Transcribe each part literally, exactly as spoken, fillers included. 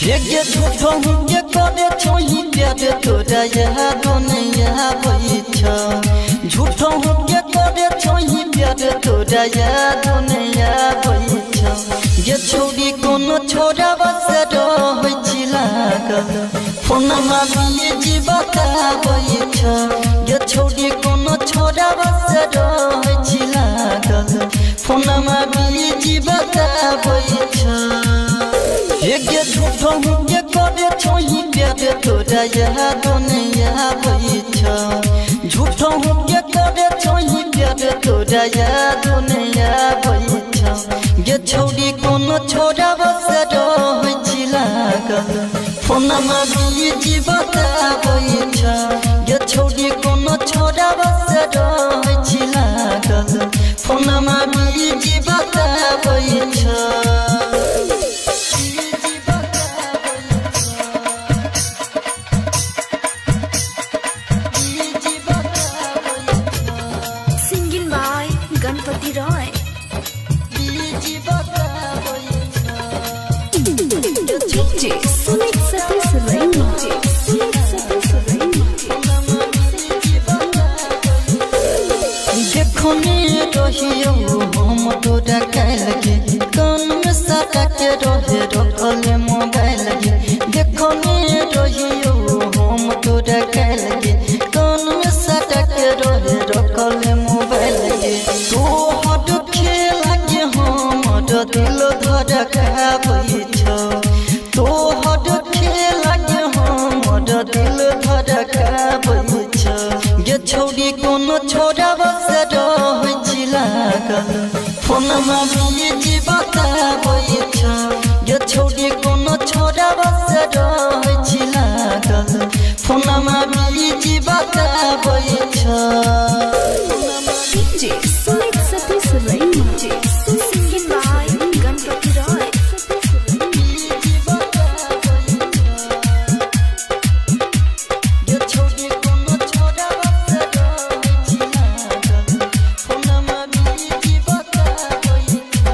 ये झूठो के करे छोही प्यार तोरा याद नहीं आवे छ झूठो के करे छोही प्यार तोरा याद नहीं आवे छ ये छोरी कोनो छोरा बस रहै छी लागल फोन मारिए जी बताबै छ ये छोरी कोनो छोरा बस रहै छी लागल फोन मारिए जी बताबै छ ये झूठो के करे छोही प्यार तोरा याद नहीं आवे छ झूठो के करे छोही प्यार तोरा याद नहीं आवे छ ये छोरी कोनो छोरा बस रहै छी लागल फोन मारिए जी बताबै छ ये छोरी कोनो छोरा बस रहै छी लागल फोन मारिए जी बताबै छ हम तोरा कैल के कान में सटा के रहे रखल मोबाइल के देखो ने रहियो हम तोरा कैल के कान में सटा के रहे रखल मोबाइल के तो हट खेला के हम दिल धड़काबै छ तो हट खेला के हम दिल धड़काबै छ ये छोरी कोनो छोरा बस रहै छी लागल फोन मारिए जी बताबै छ ये छोरी कोनो छोरा बस रहै छी लागल फोन मारिए जी बताबै छ DJ Sumit Satish Raina singing by Ganpati Roy ये छोरी कोनो छोरा बस रहै छी लागल फोन मारिए जी बताबै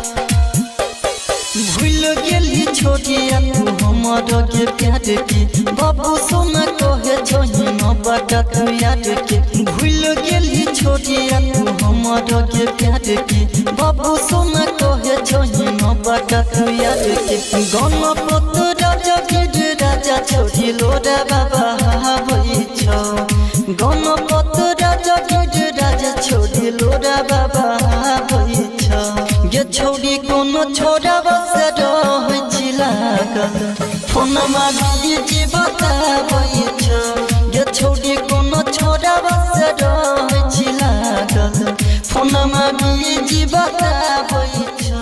छ भूल गेली छोटिया तू हमर के प्यार के बाबू सोना कहे छोही न बटा तू याद के भूल गेली छोटिया तू हमर के प्यार के बाबू सोना कहे छोही न बटा तू याद के गणपत राजा गिर राजा छोरी लोरा बाबा हाबै छ गणपत राजा गिर राजा छोरी लोरा बाबा हाबै छ ये छोरी कोनो छोरा बस रहै छी लागल फोन मारिए जी बताबै छ ये छोरी कोनो छोरा बस रहै छी लागल फोन मारिए जी बताबै छ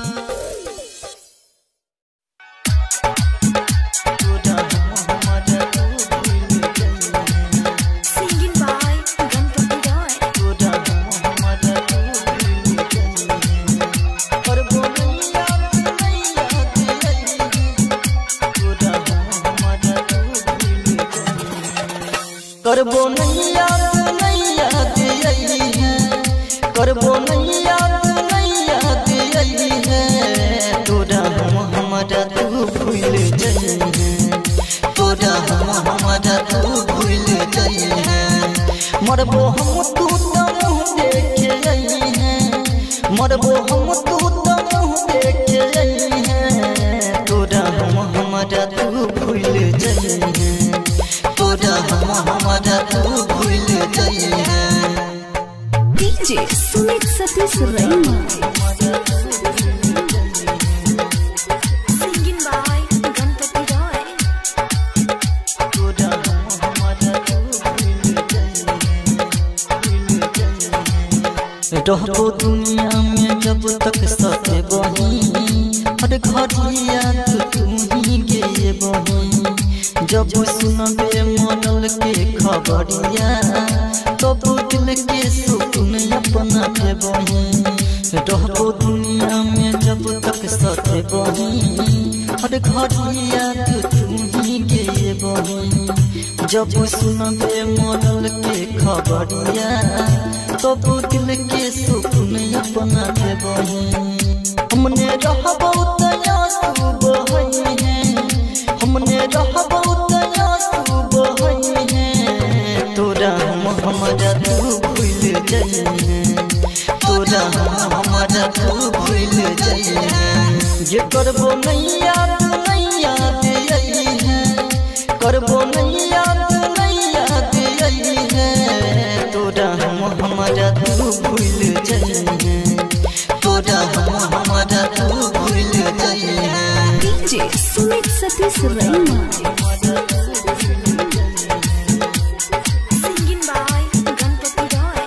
सिंगिंग बाय गणपति रॉय करबो नहीं याद नहीं याद आई है करबो नहीं याद नहीं याद आई है तोरा हम हमारा तू भूल जाई है तोरा हम हमारा तू भूल जाई है मरबो हम तू तो मुँह देख आई है मरबो हम तू तो मुँह देख आई है तोरा हम हमारा तू भूल जाई है तोरा हम हमारा तू भूल जाई है DJ Sumit Satish Raina singing by Ganpati Roy तोरा हम हमारा तू भूल जाई है रहबो दुनिया में जब तक साथ बही हर घड़िया तू ही गे बही जब सुनबे मनल के खबरिया तब दिल के सुकून अपना के बही रहबो दुनिया में जब तक साथ बही हर घड़िया तू ही गे बही जब सुनबे मनल के खबरिया तब दिल के सुकून अपना के बही हमने रहबो तया तू बहई है ये करबो नहीं याद नहीं याद आई है करबो नहीं याद नहीं याद आई है तोरा हम हमारा तू भूल जाई है तोरा हम हमारा तू भूल जाई है DJ Sumit Satish Raina singing by Ganpati Roy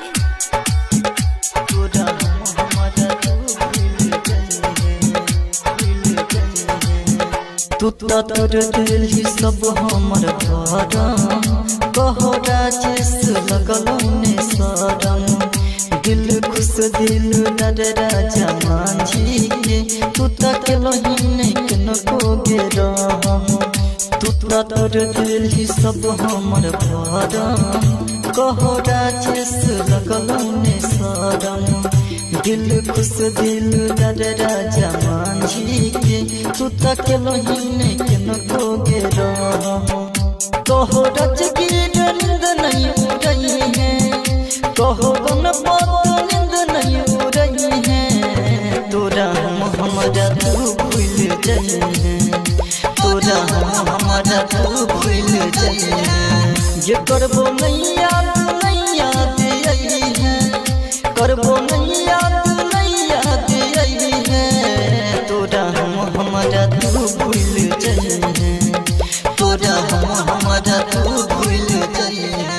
तोरा हम हमारा तू भूल जाई है तू तो तोर दिल ही सब हमर भरम कहो राजेश लगलो ने सरम दिल खुश दिल दर राजा मांझी के तू तक लही न को गेरम तू तो तोर दिल ही सब हमर भरम कहो राजेश लगलो ने सरम दिल खुश दिल दर राजा मांझी के तू तक लही न को गेरम कहो राजगीर नींद नहीं उड़ई है कहो गणपत नींद नहीं उड़ई है तोरा हम हमारा तू भूल जाई है तोरा हम हमारा तू भूल जाई है ये करबो नहीं याद नहीं याद आई है करबो नहीं याद नहीं याद आई है तोरा हम हमारा तू भूल जाई है तोरा हम हमारा तू भूल जाई है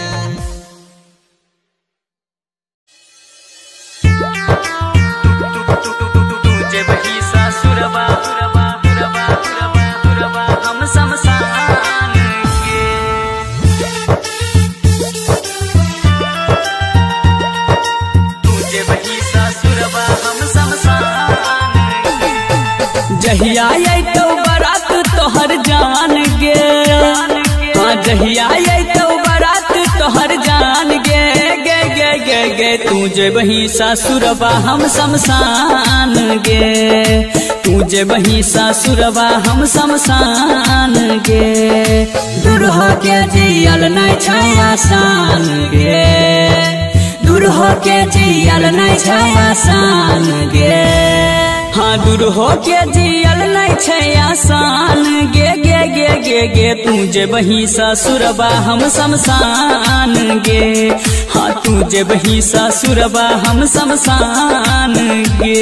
तुझे वही सासुरबा पुरबा पुरबा पुरबा पुरबा हम शमशान के तुझे वही सासुरबा हम शमशान के जहिया तो बारात तोहर जान गे हाँ जहिया तो बारात तोहर जान गे गे गे गे गे तुझे वही सासुरबा हम शमशान गे तुझे वही सासुरबा हम शमशान गे दूर हो के जियल नहीं छै आसान गे दूर हो के जियल नहीं छै आसान गे हाँ दूर हो के जियल नहीं छै आसान गे गे गे गे गे तुझे वही सासुरबा हम शमशान गे हाँ तुझे वही सासुरबा हम शमशान गे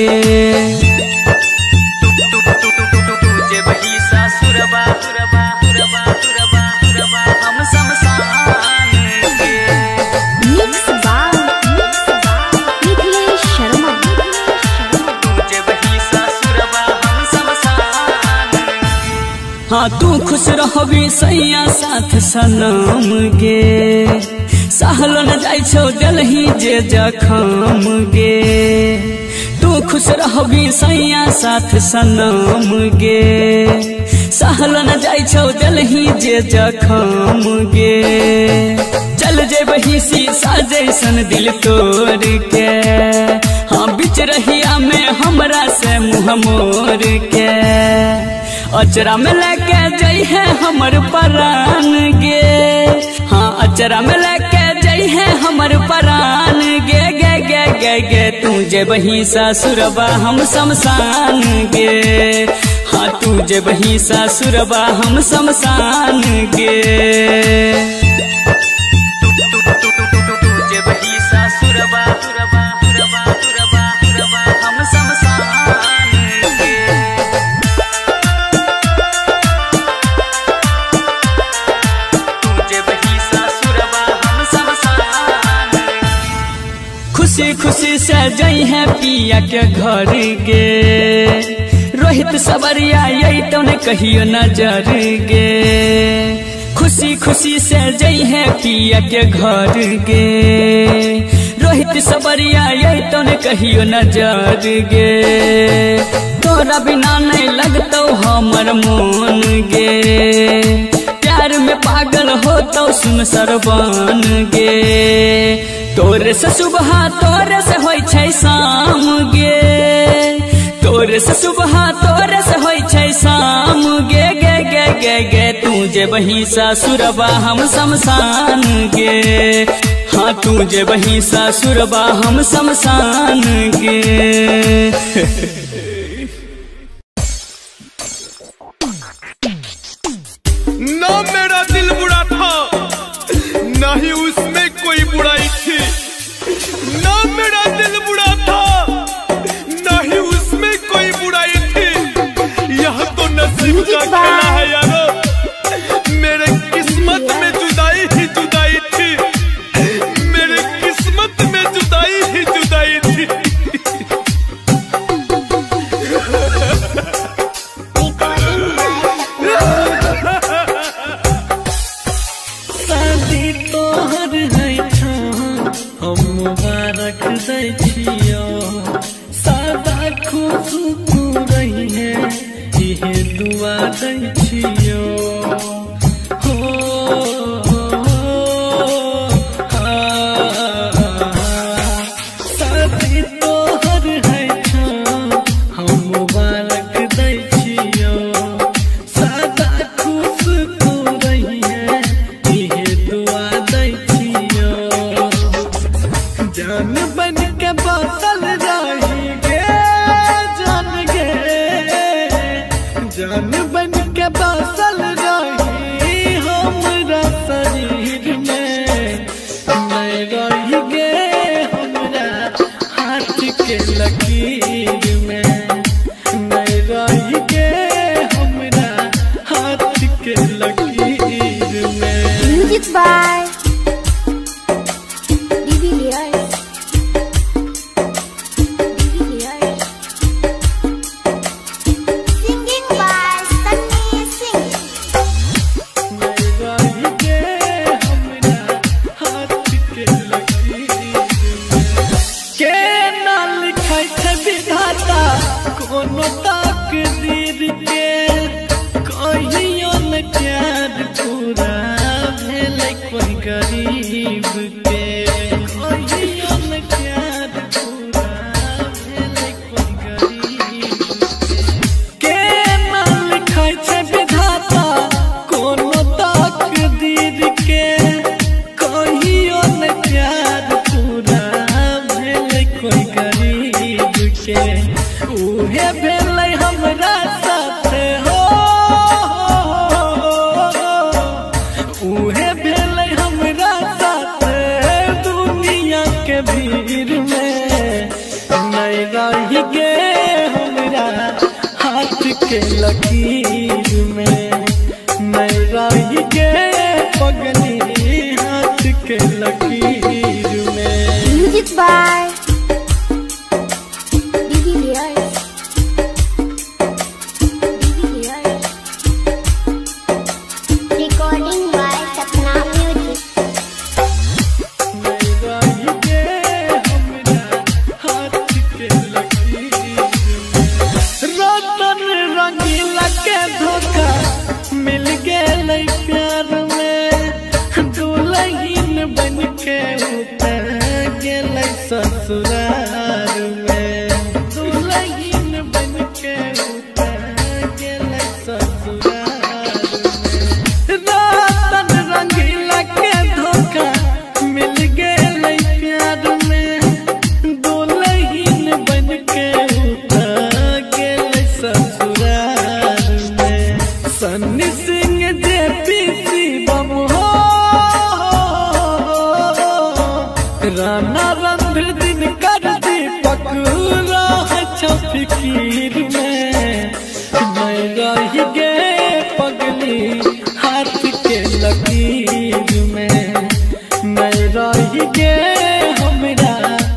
तुझे वही सासुरबा पुरबा पुरबा पुरबा पुरबा हम शमशान गे mix by mix by Mithilesh Sharma तुझे वही सासुरबा हम शमशान हाँ तू खुश रहबी सैया साथ सनम गे सहल न जाइ छौ दिलही जे जखम गे तू खुश रहबी सैया साथ सनम गे सहल न जाइ छौ दिलही जे जखम गे चल जे वही शीशा जैसन दिल तोड़ के हाँ बिच रहिया में हमरा से मुँह मोड़ के अचरा में लेके जई है हमर परान गे हाँ अचरा में लेके जई है हमर परान गे गे गे गे गे तुझे वही सासुरबा हम शमशान गे हाँ तुझे वही सासुरबा हम शमशान गे तुझे वही सासुरबा पुरबा पुरबा पुरबा पुरबा हम शमशान गे तुझे वही सासुरबा हम शमशान खुशी खुशी से जई है पिया के घर गे रोहित सबरिया यही तो ने कहियो नजर गे खुशी खुशी से जई है पिया के घर गे रोहित सबरिया यही तो ने कहियो नजर गे तोरा बिना नहीं लगतो हमर मन गे प्यार में पागल हो तो सुन सरबान गे तोरे से सुबह तोरे से होई छै शाम गे तोरे से सुबह तोरे से होई छै शाम गे गे गे गे गे तुझे वही सासुरबा हम शमशान गे हाँ तुझे वही सासुरबा हम शमशान गे खेला है यारो, मेरे किस्मत में जुदाई ही जुदाई थी, मेरे किस्मत में जुदाई ही जुदाई थी। शादी तोहर है हम मुबारक दै छियो, सादा खुश तू रही है इहे दुआ दै छियो। हो शादी तोहर है हम मुबारक दै छियो, सादा खुश तू रही है इहे दुआ दै छियो। जान बन के बसल रही गे जान गे, जान बन के बसल रही हमरा शरीर में, नहीं रही गे हमरा हाथ के लकीर में, नहीं रही गे हमरा हाथ के लकीर में। Music by कोनो तकदीर के कहियो न प्यार पूरा भेलै कोई गरीब के, कहियो न प्यार पूरा भेलै कोई गरीब के। ना लिखाइ छै विधाता कोनो तकदीर के कहियो न प्यार पूरा भेलै कोई गरीब के। उहे भेलै हमरा साथे हो, उहे भेलै हमरा साथे दुनिया के भीड़ में, नहीं रही गे हमरा हाथ के लकीर में, नहीं रही गे पगली हाथ के लकीर में। Music by recording by Sapna Music. रतन रंगीला के धोखा मिल गेलै प्यार में, दुल्हन बन के उतर गेलै ससुराल में, दुल्हन बन के उतर गेलै ससुराल में। रतन रंगीला के धोखा मिल गेलै प्यार में, दुल्हन बन के उतर गेलै ससुराल में। सन्नी सिंह जे पीसी बम हो, राना रणधीर दिन कर दीपक रह छौ फिकीर में, नहीं रही गे पगली हाथ के लकीर में, नहीं रही गे हमरा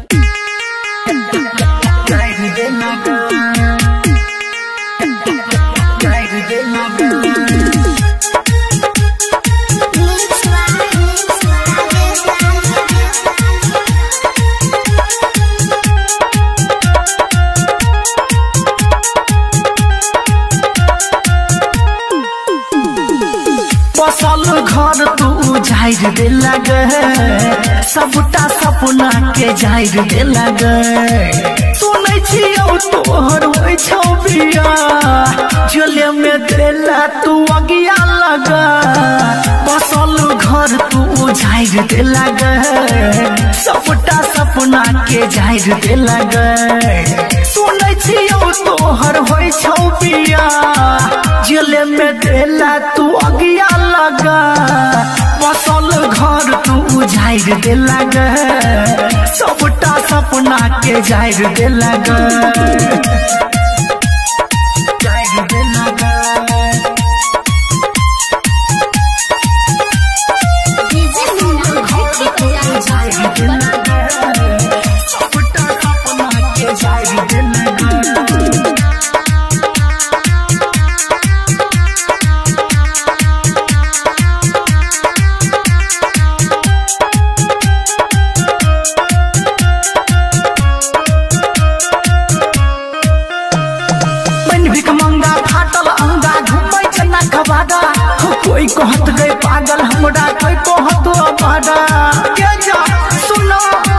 बसल घर तू जाहिर दे लगे, सबटा सपना के जाहिर दे लगे। सुनै छियौ तोहर होइ छौ बिया, जले में देला तू अगिया लगा। बसल घर तू जाहिर दे लगे, सबटा सपना के जाहिर दे लगे। सुनै छियौ तोहर होइ छौ बिया, जले में देला तू अगिया लगा। बसल घर तू जाहिर दे लगे, सबटा सपना के जाहिर दे लगे, जाहिर दे लगे। कहत गए पागल हमरा कोई कहत अबाड़ा के जा सुनो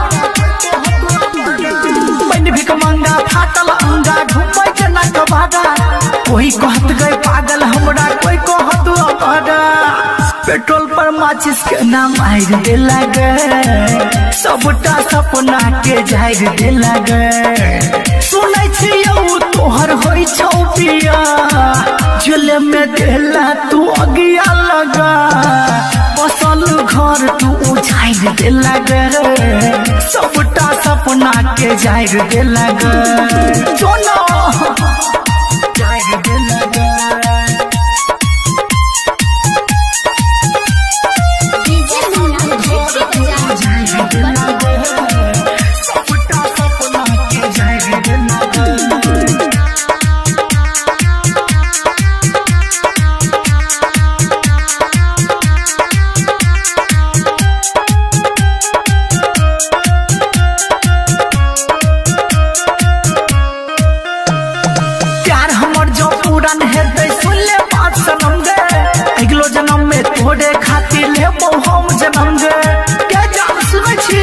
बन भिक मंगा फाटल अंगा घुमै जना कबाड़ा कोई कहत गए पागल हमरा कोई कहत अबाड़ा पेट्रोल पर माचिस के नाम आइर दे लगे सबटा सपना के जाहिर दे लगे सुनै छियौ तोहर होई छौ पिया झूले में देला तू अगिया लगा बसल घर तू उछाइर दे लगे सबटा सपना के जाहिर दे लगे जोनो जाहिर दे लगे तोड़े खातिर ले हम जन्म गे क्या जान सुनै छी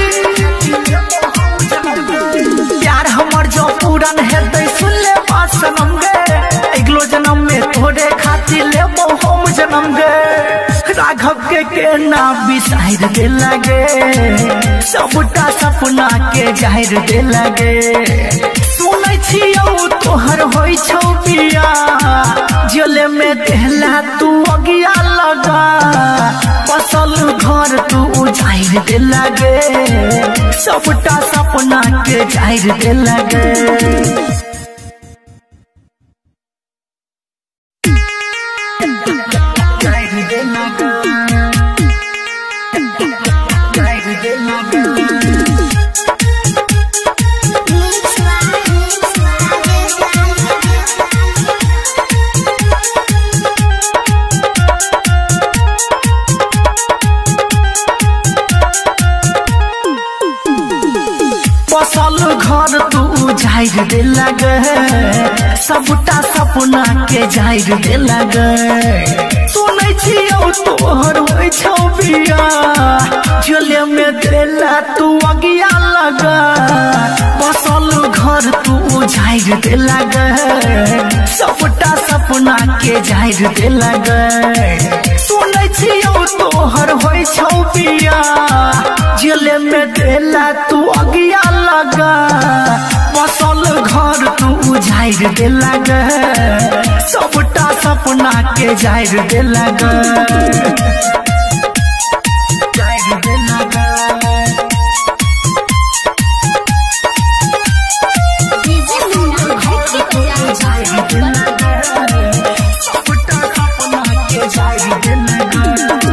प्यार हमर जो पूरन हेतै सुन ले बात सनम गे अगलो जन्म में तोड़े खातिर ले हम जन्म गे राघव के के ना बिसाइर दे लगे सबटा सपना के जाहिर दे लगे सुनै छियौ तोहर होई छौ पिया जेले में देला तू अगिया लगा बसल घर तू उजाइर दे लगे सबटा सपना के जाहिर दे लगे जाहिर दे लगे जाहिर दे लगे बसल घर तू जाहिर दे लगे सबटा सपना के जाहिर दे लगे सुनै छियौ तोहर होई छौ बिया झोले में देला तू अगिया लगा बसल घर तू जाहिर दे लगे सबटा सपना के जाहिर दे लगे सुनै छियौ तोहर होई छौ बिया झोले में देला तू अगिया लगा बसल घर तू जाहिर दे लगे सबटा सपना के जाहिर दे लगे जाहिर दे लगे जाहिर दे लगे सबटा सपना के जाहिर दे लगे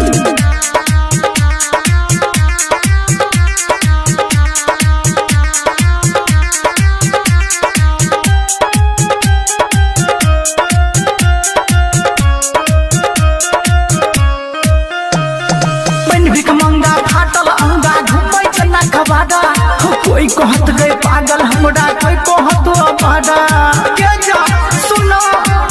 कोई कहत गए पागल हमरा कोई कहत अबाड़ा के जा सुनो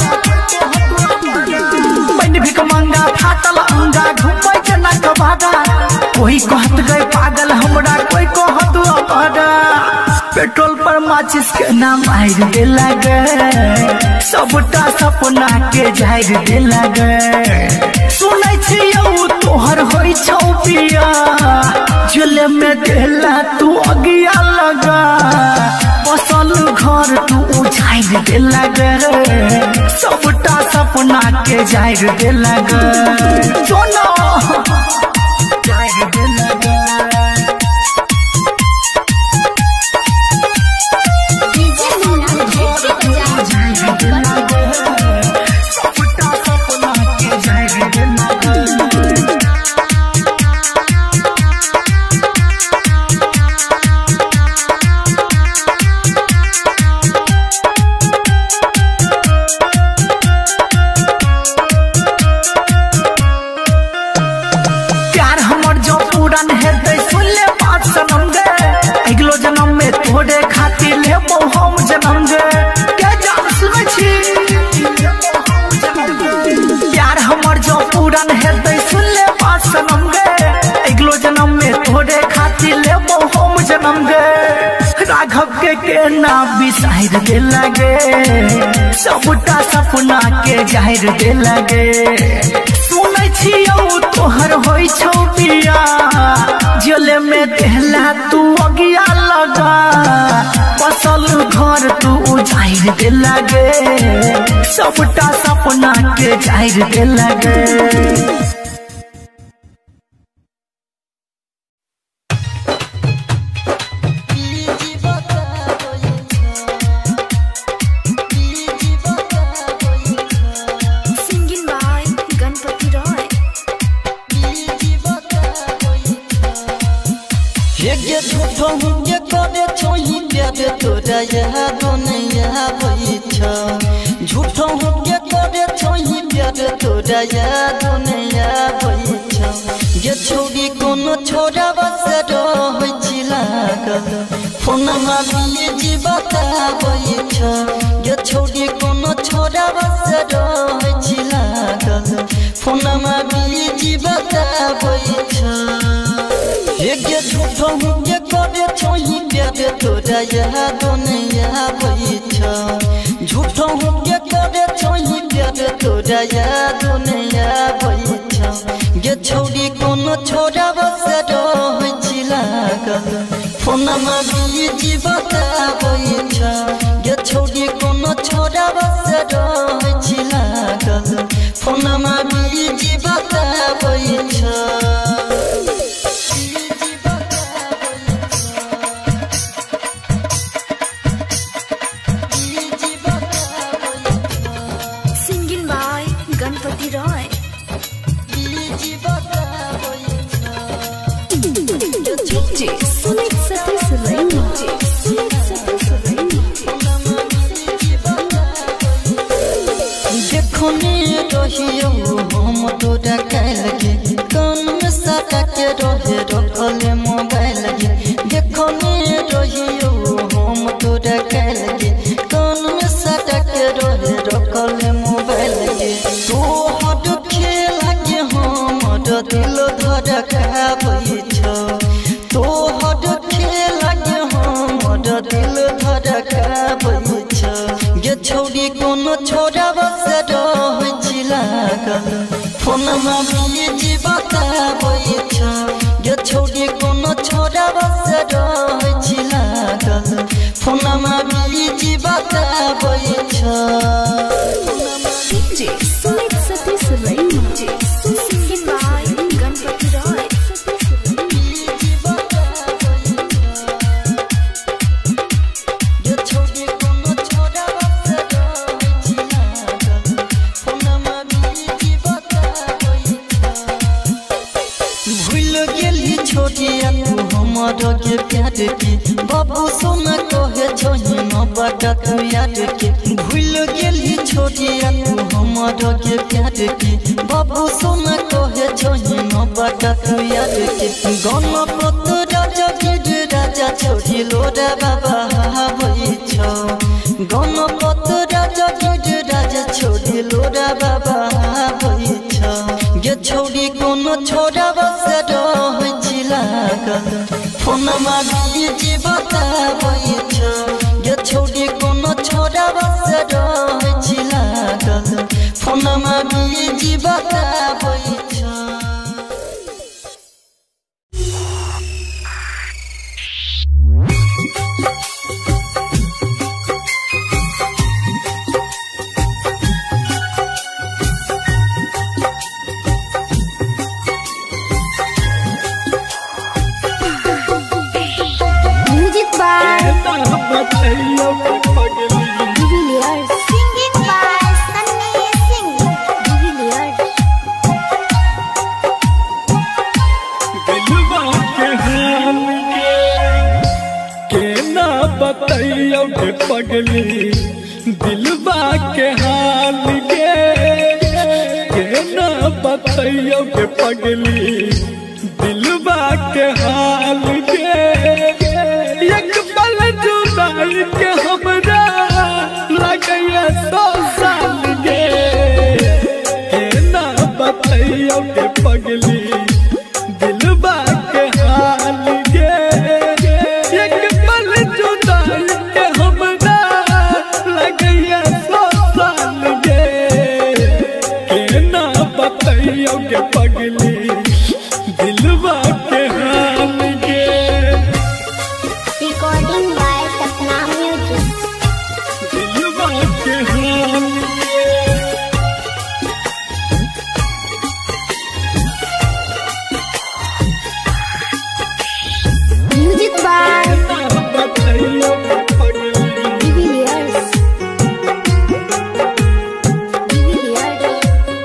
बन भिक मंगा फाटल अंगा घुमै जना कबाड़ा कोई कहत गए पागल हमरा कोई कहत अबाड़ा पेट्रोल पर माचिस के नाम आइर दे लगे सबटा सपना के जाहिर दे लगे सुनै छियौ तोहर होई छौ पिया झोले में देला तू अगिया लगा बसल घर तू जाहिर दे लगे सबटा सपना के जाहिर दे लगे जोनो जाहिर दे लगे जाहिर दे लगे सबटा सपना के जाहिर दे लगे तोड़े खातिर ले हम जन्म गे के जान सुनै छी प्यार हमर जो पूरन हेतै सनम गे अगलो जन्म में तोरे खातिर लेबो हम जन्म गे राघव के के ना बिसार दे लगे सबटा सपना के जाहिर दे लगे सुनै छियौ तोहर होई छौ बिया जले में देहला तू अगिया लगा फसल घर तू उजाइर दे लगे सबटा सपना के जाहिर दे लगे तोरा यादो नहीं आबै छ झूठो के करे छोही प्यार तोरा यादो नहीं आबै छ गे छोड़ी कोनो छोरा बस रहै छी लागल फोनमा बिजी बताबै छ गे छोड़ी कोनो छोरा बस रहै छी लागल फोनमा बिजी बताबै छ गे झूठो के करे छोही प्यार तोरा यादो नहीं आबै छ झूठो के करे छोही प्यार तोरा यादो नहीं आबै छ गे छौड़ी कोनो छोरा बस रहै छी लागल फोनमा बिजी बताबै छ गे छौड़ी कोनो छोरा बस रहै छी लागल फोनमा बिजी बताबै छ हम तोरा कैल गे कान में सटा के रहे रखले मोबाइल गे देखो ने रहियो हम तोरा कैल गे कान में सटा के रहे रखले मोबाइल गे तो हट खेला के हम दिल धड़काबै छ तो हट खेला के हम दिल धड़काबै छ गे छौड़ी कोनो छोरा बस रहै छी लागल फोनमा बिजी बताबै छ गे छौड़ी कोनो छोरा बस रहै छी लागल फोनमा बिजी बताबै छ DJ Sumit Satish Raina singing by Ganpati Roy गे छौड़ी कोनो छोरा बस रहै छी लागल फोनमा बिजी बताबै छ भूल गेली छोड़िया तू हमर के प्यार के बाबू सोना कहे छोही न बटा तू याद के भूल गेली छोड़िया तू हमर के प्यार के बाबू सोना कहे छोही न बटा तू याद के गणपत राजा गिर राजा छोड़ी लोरा बाबा आबै छ गणपत राजा गिर राजा छोड़ी लोरा बाबा आबै छ गे छौड़ी कोनो छोरा बस रहै छी लागल फोनमा बिजी बताबै छ गे छौड़ी कोनो छोरा बस रहै छी लागल फोनमा बिजी बताबै छ पगली दिलवा के हाल गे के ना बतैयो के पगली दिलवा के हाल गे एक पल जुदाई के हमरा लगैया सौ साल गे के ना बतैयो के पगली ना बताइयो के पगली दिलवा के हाल के। Recording by Sapna music. दिलवा के हाल के। म्यूजिक बाय ना बताइयो के पगली डिविलियर्स। डिविलियर्स।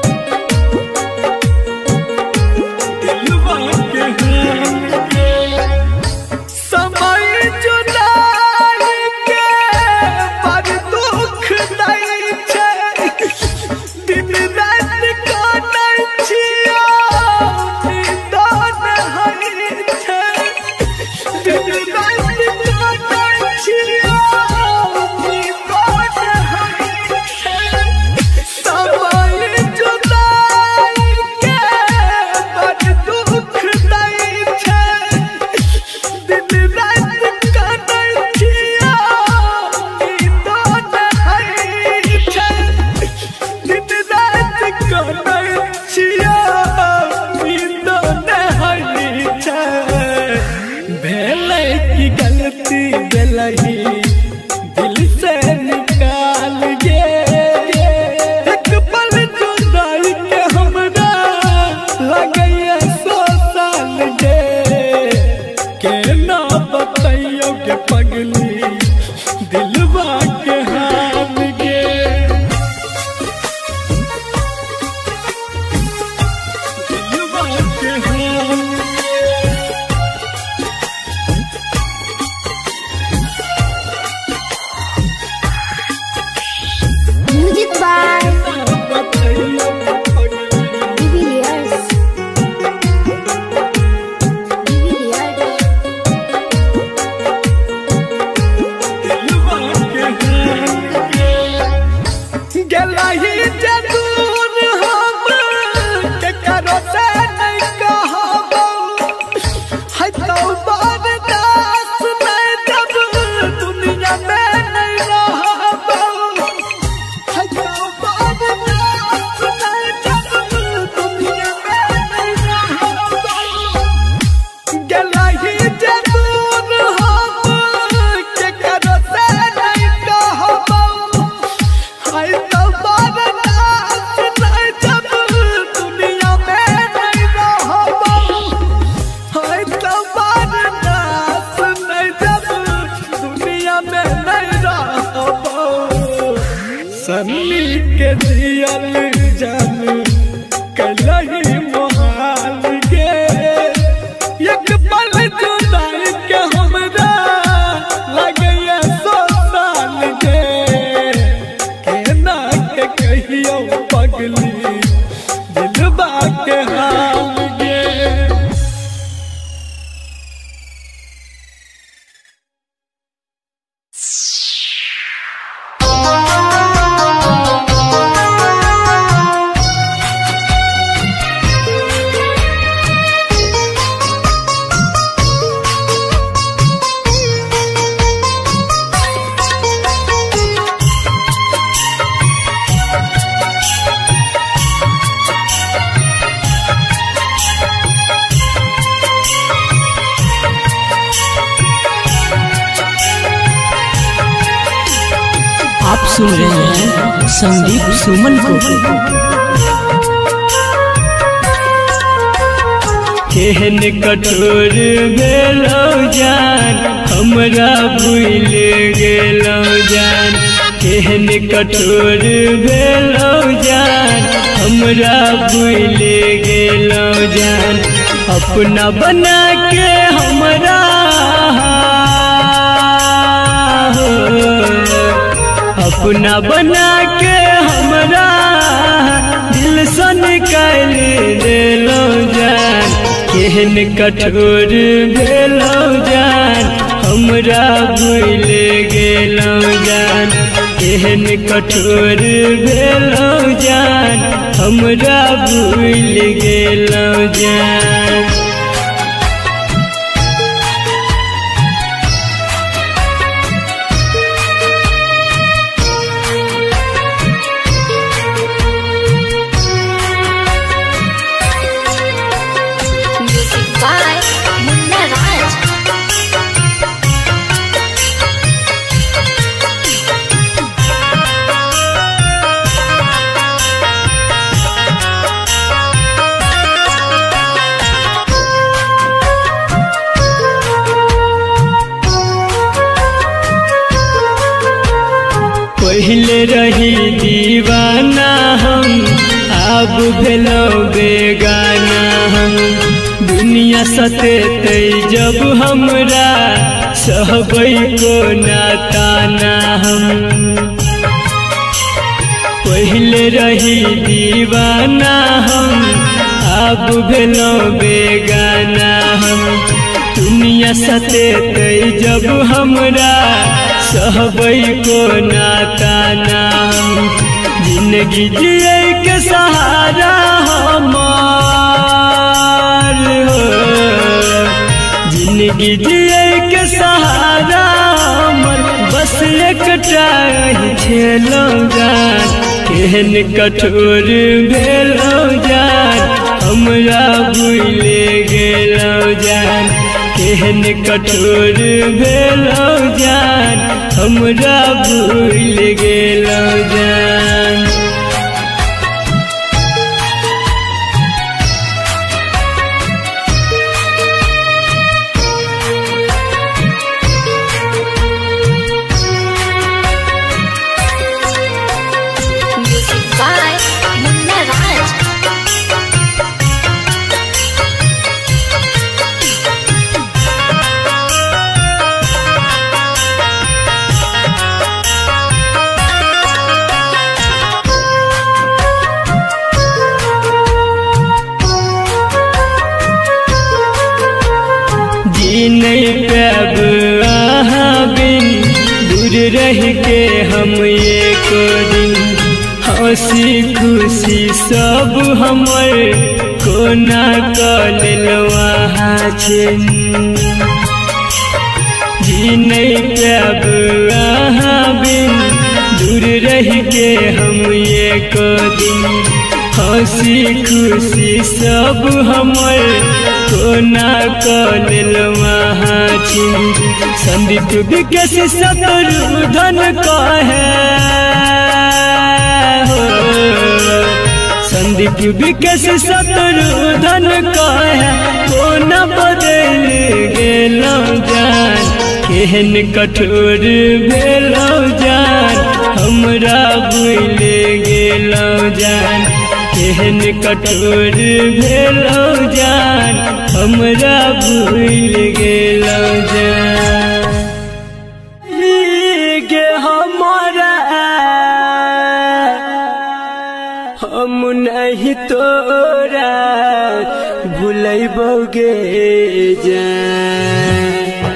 दिलवा के हाल के। समय जुदाई के बड़ दुख दै छै, दिन रात काटै छियो नींदो नहि छै, दिन रात काटै छियो नींदो नहि छै। समय जुदाई के बड़ दुख दै छै, दिन रात काटै छियो नींदो नहि छै, दिन रात काटै छियो नींदो नहि छै। भेलै की गलती भेलही दिल से निकाल गे, एक पल जुदाई के हमरा लगैया सौ साल गे। केना बताइयो के पगली दिलवा के हाल गे। दिलवा के हाल गे। म्यूजिक बाय ना बताइयो के पगली डिविलियर्स। डिविलियर्स। दिलवा के हाल गे। गेलही जे दूर हम केकरो से नहीं कहबो, है तो बर्दाश्त नहीं जब दुनिया में नहीं रहबो, है तो बर्दाश्त नहीं जब दुनिया में नहीं रहबो। गेलही जे दूर हम केकरो से नहीं कहबो, है तो बर्दाश्त नहीं जब दुनिया में नहीं रहबो, है तो बर्दाश्त नहीं जब दुनिया में नहीं रहबो। सन्नी के जियल जान कलही मोहाल गे, एक पल जुदाई के हमरा लगैया सौ साल गे। केना के कहियो पगली दिलवा के हाल गे। आप सुन रहे हैं संदीप सुमन को। केहन कठोर भेलौ जान हमरा भूल गेलौ जान, केहन कठोर भेलौ जान हमरा भूल गेलौ जान, अपना बना के हमरा हो, अपना बना के हमरा दिल से निकाल देलौ जान, केहन कठोर भेलौ जान हमरा भूल गेलौ जान, केहन कठोर भेलौ जान हमरा भूल गेलौ जान। रही दीवाना हम अब भेलो बेगाना हम दुनिया सतेते जब हमरा सहबै को नाताना हम पहले रही दीवाना हम अब भेलो बेगाना हम दुनिया सतेते जब हमरा सहबै को नाताना हम जिंदगी जिए के सहारा हमार हो जिंदगी जिए के सहारा हमर बस एकटा खेलो जान केहन कठोर भेलो जान हमरा भूले गेलो जान केहन कठोर भेलो जान हमरा भूल गेलो जान Music by Munna Raj. जी नहीं पाब अहाँ बिन दूर रह के हम एक दिन हंसी खुशी सब हमर कोना कऽ लेलहुँ अहाँ छै जी नहीं पाब अहाँ बिन दूर रह के हम एक दिन हंसी खुशी सब हमर कोना कऽ लेलहुँ अहाँ छी संदीप विकेश शत्रुधन कहे हो संदीप विकेश शत्रुधन कहे कोना बदल गेलहुँ जान केहन कठोर भेलहुँ जान हमरा भूल गेलहुँ जान केहन कठोर भेलौ जान हमरा भूल गेलौ जान गे हमरा हम नहीं तोरा भूलैबोगे जान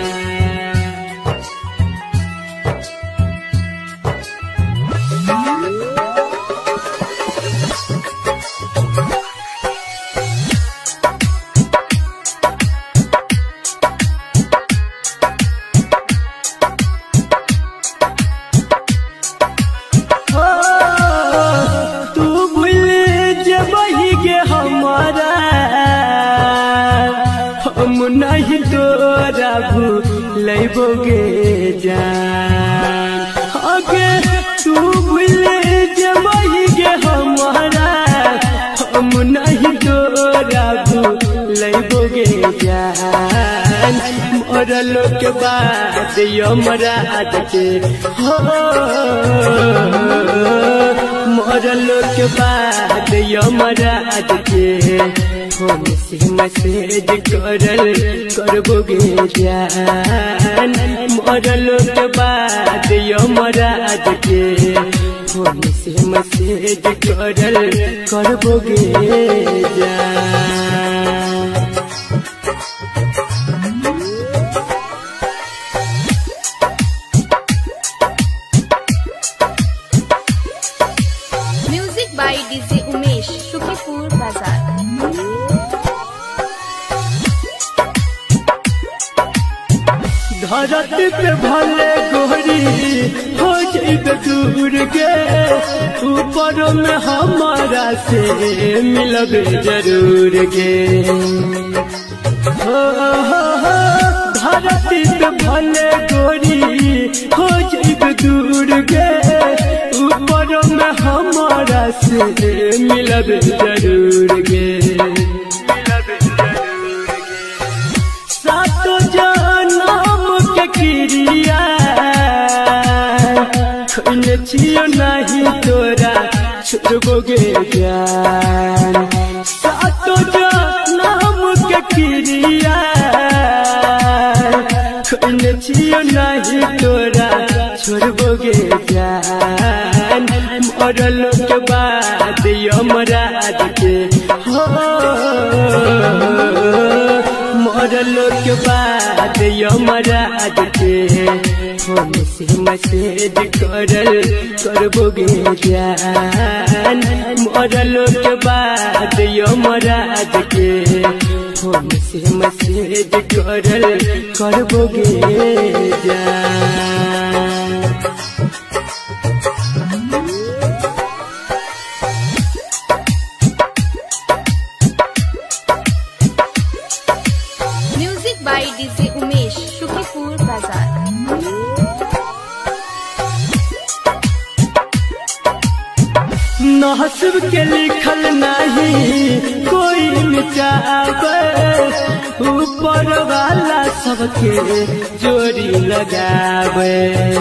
नहीं तोरा भूलैबोगे जान आगे तू भूल जबही गे हमरा हम नहीं तोरा भूलैबोगे जान मरलो के बाद यमराज के हो मरलो के बाद यमराज के फोन से मैसेज करल करबोगे जान मरलो के बाद यमराज के फोन से मैसेज करल करबोगे जान music by DJ Umesh Shukripur बाजार। धरती पे भले गोरी हो जाइबे दूर के ऊपर में हमारा से मिलबे जरूर के हो हो हो धरती पे भले गोरी हो जाइबे दूर के ऊपर में हमारा से मिलबे जरूर के सातो जन्म के क्रिया खोले छियो नहीं छोड़बोगे जान सातो नाम के क्रिया खोने छियो नहीं तोरा छोड़बोगे जान मरल के बाद यमराज के हो मरल के बाद यमराज के फोन से मैसेज करल करबोगे जान मरल के बाद यमराज के फोन से मैसेज करल करबोगे जान। Music by DJ Umesh Shukipur बाजार। नसीब के लिखल नहीं कोई मिटावे ऊपर वाला सबके जोड़ी लगावे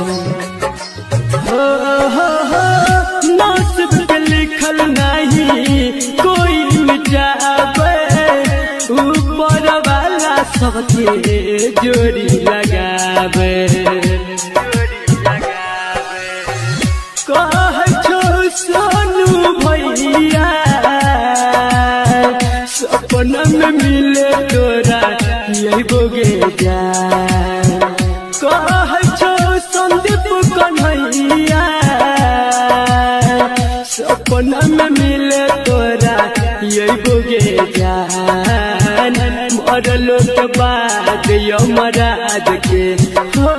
हो हो हो नसीब के लिखल नहीं कोई मिटावे ऊपर वाला सबके जोड़ी लगावे कह सोनू भैया सपना में मिले तोरा यही बोगे जान कह संदीप कन्हैया सपना में मिले तोरा यही बोगे जान मरल के बाद यमराज के हो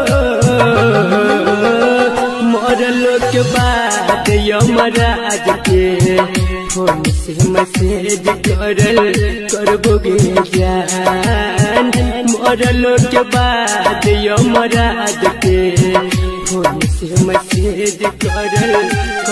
मरल के बाद यमराज के फोन से मैसेज करल करबोगे जान मरल के बाद यमराज के फोन से मैसेज करल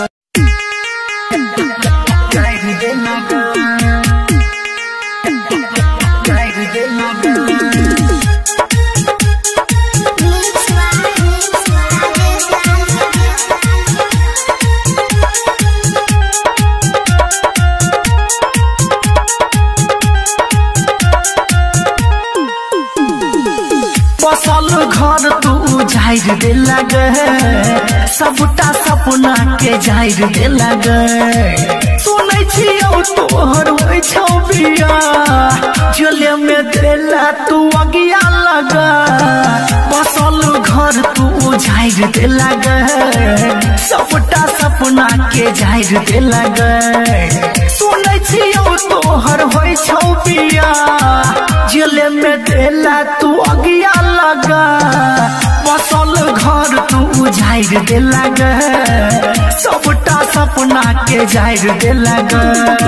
घर तू जाहिर दे लगे सबटा सपना के जाहिर दे लगे सुनै छियौ तोहर होइ छौ बिया जले में देला तू अगिया लगा बसल घर तू जाहिर दे लगे सबटा सपना के जाहिर दे लगे सुनै छियौ तोहर होइ छौ बिया जले में देला तू अगिया लगा बसल घर तू जाहिर दे लगे सबटा सपना के जाहिर दे लगे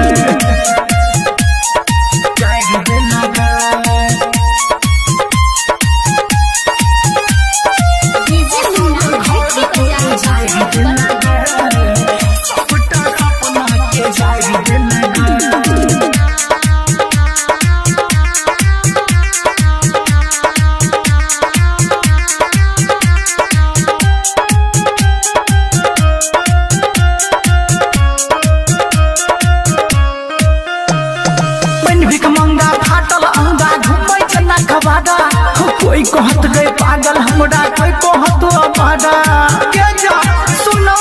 जाहिर दे लगे जाहिर दे लगे सबटा सपना के जाहिर दे लगे कोई कहत गए पागल हमरा कोई कहत अबादा के जा सुनो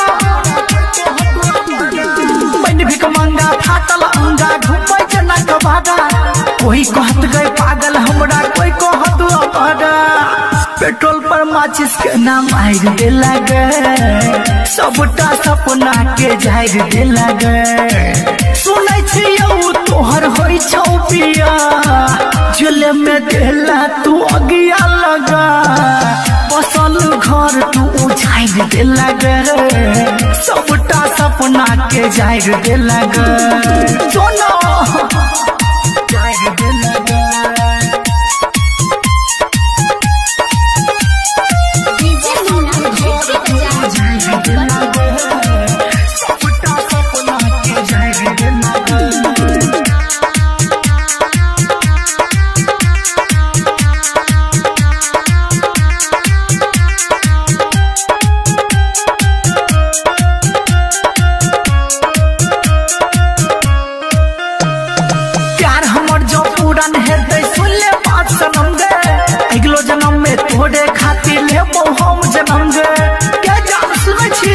बन भिक मंगा फाटल अंगा घुमै जना कबादा कोई कहत गए पागल हमरा कोई कहत अबादा पेट्रोल पर माचिस के नाम आइर दे लगे सबटा सपना के जाहिर दे लगे सुनै छियौ तोहर होइ छौ पिया जले में देला तू अगिया लगा बसल घर तू जाहिर दे लगे सबटा सपना के जाहिर दे लगे सोना जाहिर दे लगे जाहिर दे लगे सबटा सपना के जाहिर दे लगे तोरे खातिर लेबो हम जन्म गे के जान सुनै छी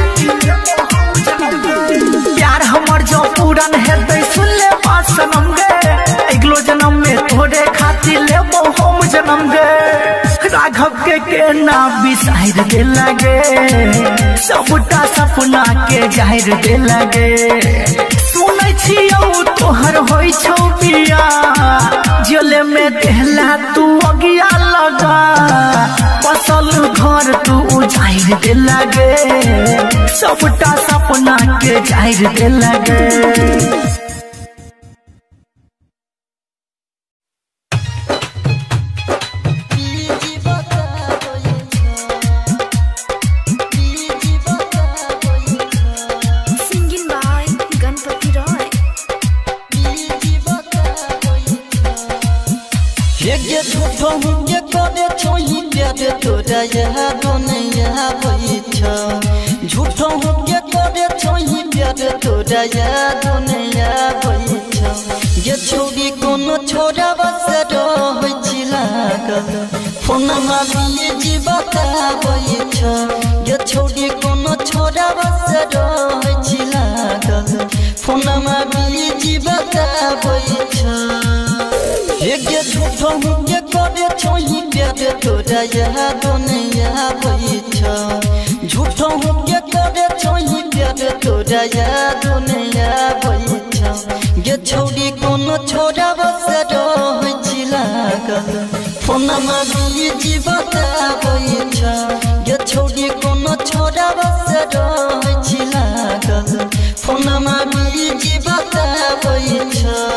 प्यार हमर जो पूरन हेतै सुन ले बात सनम गे अगलो जन्म में तोरे खातिर लेबो हम जन्म गे राघव के के ना बिसार दे लगे सबटा सपना के जाहिर दे लगे सुनै छियौ तोहर होई छौ बिया जेल में देहला तू अगिया लगा बसल घर तू उजाइर दे लगे सबटा सपना के जाहिर दे लगे तोरा यादो नहीं आबैछ झूठो के करे छोही प्यार तोरा यादो नहीं आबैछ ये छोड़ी कोनो छोरा बस रहै छी लागल फोनमा बिजी बताबैछ ये छोड़ी कोनो छोरा बस रहै छी लागल फोनमा बिजी बताबैछ एक झूठो के करे छोही प्यार तोरा यादो नहीं आबैछ झूठो के करे छोही प्यार तोरा यादो नहीं आबैछ ये छौड़ी कोनो छोरा बस रहै छी लागल फोनमा बिजी बताबैछ ये छौड़ी कोनो छोरा बस रहै छी लागल फोनमा बिजी बताबैछ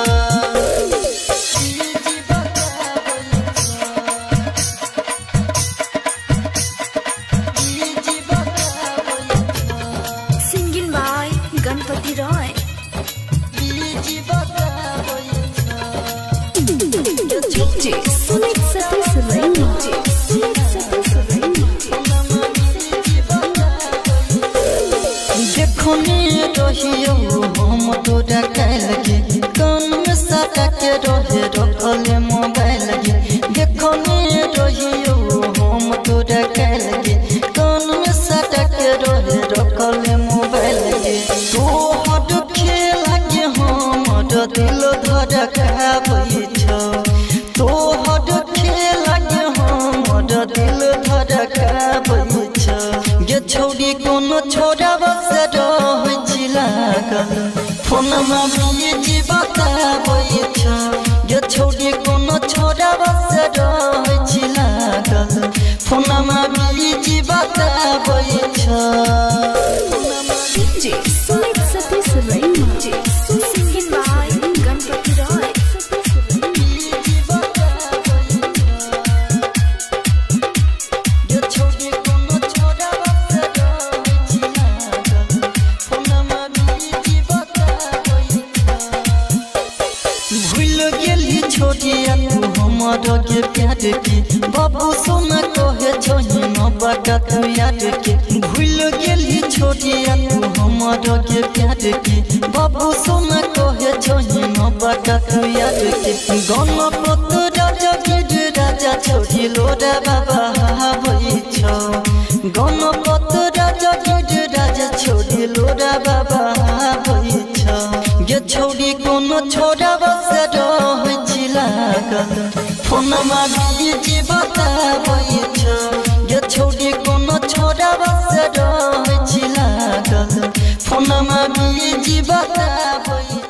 हम तोरा कैल गे कान में सटा के रहे रखले मोबाइल गे देखो ने रहियो हम तोरा कैल गे कान में सटा के रहे रखले मोबाइल गे तो हट खेला के हमर दिल धड़काबैछ तो हट खेला के हमर दिल धड़काबैछ गे छौड़ी कोनो छोरा बस रहै छी लागल फोनमा बिजी बताबैछ ये छौड़ी कोनो छोरा बस रहै छी लागल फोनमा बिजी बताबैछ DJ Sumit Satish Raina singing by Ganpati Roy ये छौड़ी कोनो छोरा बस रहै छी लागल फोनमा बिजी बताबैछ भूल गेली छोड़िया तू हमर के प्यार के बाबू सोना कहे छोही न बड़ा तू याद के भूल गेली छोड़िया तू हमर के प्यार के बाबू सोना कहे छोही न बड़ा तू याद के गणपत राजा गिर राजा छोड़ी लोरा बाबा हाबैछ गणपत राजा गिर राजा छोड़ी लोरा बाबा हाबैछ ये छौड़ी कोनो छोरा बस रहै छी लागल फोनमा बिजी बताबैछ ये छौड़ी कोनो छोरा बस रहै छी लागल फोनमा बिजी बताबैछ